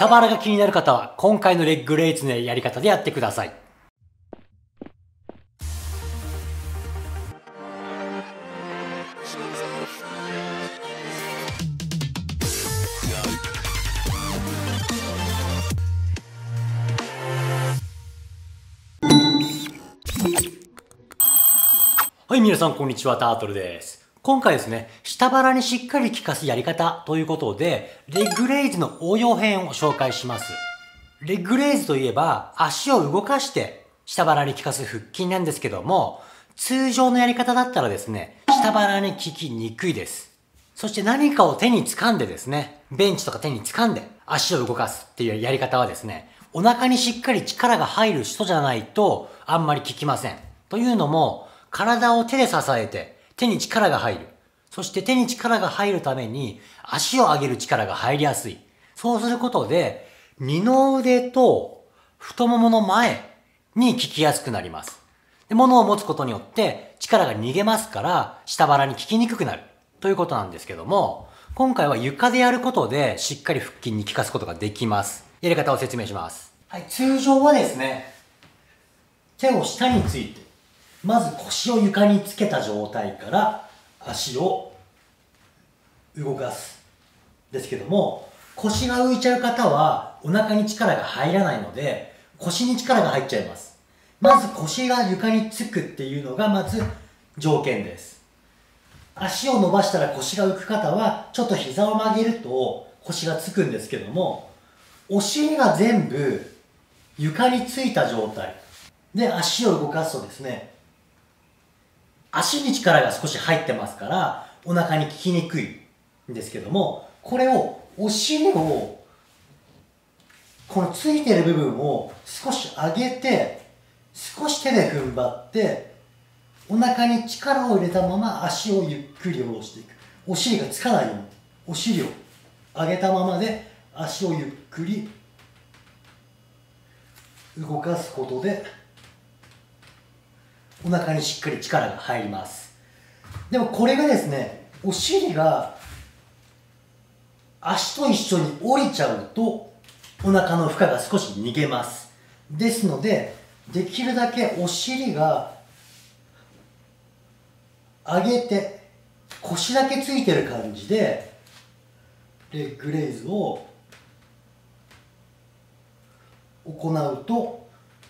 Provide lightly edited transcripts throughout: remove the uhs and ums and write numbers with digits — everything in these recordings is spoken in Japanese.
下腹が気になる方は今回のレッグレイズのやり方でやってください。はい、皆さんこんにちは、タートルです。今回ですね、下腹にしっかり効かすやり方ということで、レッグレイズの応用編を紹介します。レッグレイズといえば、足を動かして下腹に効かす腹筋なんですけども、通常のやり方だったらですね、下腹に効きにくいです。そして何かを手に掴んでですね、ベンチとか手に掴んで足を動かすっていうやり方はですね、お腹にしっかり力が入る人じゃないとあんまり効きません。というのも、体を手で支えて手に力が入る。そして手に力が入るために足を上げる力が入りやすい。そうすることで二の腕と太ももの前に効きやすくなります。で、物を持つことによって力が逃げますから下腹に効きにくくなるということなんですけども、今回は床でやることでしっかり腹筋に効かすことができます。やり方を説明します。はい、通常はですね、手を下についてまず腰を床につけた状態から足を動かす。ですけども、腰が浮いちゃう方はお腹に力が入らないので、腰に力が入っちゃいます。まず腰が床につくっていうのがまず条件です。足を伸ばしたら腰が浮く方は、ちょっと膝を曲げると腰がつくんですけども、お尻が全部床についた状態で足を動かすとですね、足に力が少し入ってますからお腹に効きにくいんですけども、これをお尻をこのついてる部分を少し上げて少し手で踏ん張ってお腹に力を入れたまま足をゆっくり下ろしていく。お尻がつかないようにお尻を上げたままで足をゆっくり動かすことでお腹にしっかり力が入ります。でもこれがですね、お尻が足と一緒に降りちゃうとお腹の負荷が少し逃げます。ですので、できるだけお尻が上げて腰だけついてる感じでレッグレイズを行うと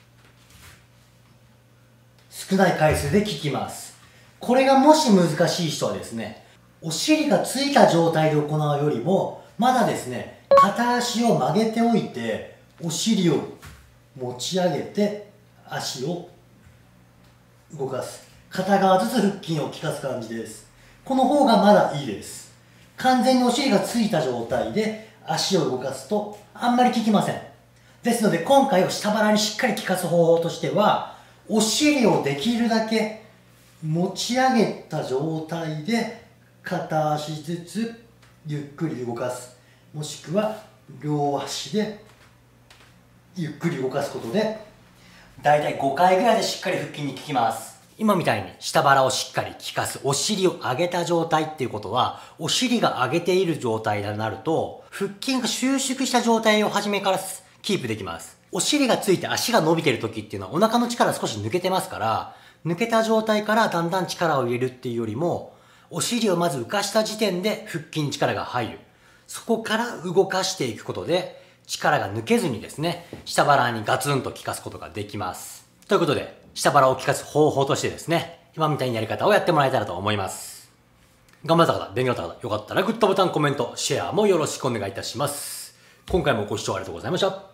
少ない回数で効きます。これがもし難しい人はですね、お尻がついた状態で行うよりもまだですね、片足を曲げておいてお尻を持ち上げて足を動かす。片側ずつ腹筋を効かす感じです。この方がまだいいです。完全にお尻がついた状態で足を動かすとあんまり効きません。ですので今回は下腹にしっかり効かす方法としては、お尻をできるだけ持ち上げた状態で片足ずつゆっくり動かす。もしくは両足でゆっくり動かすことでだいたい5回ぐらいでしっかり腹筋に効きます。今みたいに下腹をしっかり効かす、お尻を上げた状態っていうことは、お尻が上げている状態になると腹筋が収縮した状態を初めからキープできます。お尻がついて足が伸びてる時っていうのはお腹の力少し抜けてますから、抜けた状態からだんだん力を入れるっていうよりも、お尻をまず浮かした時点で腹筋に力が入る。そこから動かしていくことで力が抜けずにですね、下腹にガツンと効かすことができます。ということで、下腹を効かす方法としてですね、今みたいなやり方をやってもらえたらと思います。頑張った方、勉強だった方、よかったらグッドボタン、コメント、シェアもよろしくお願いいたします。今回もご視聴ありがとうございました。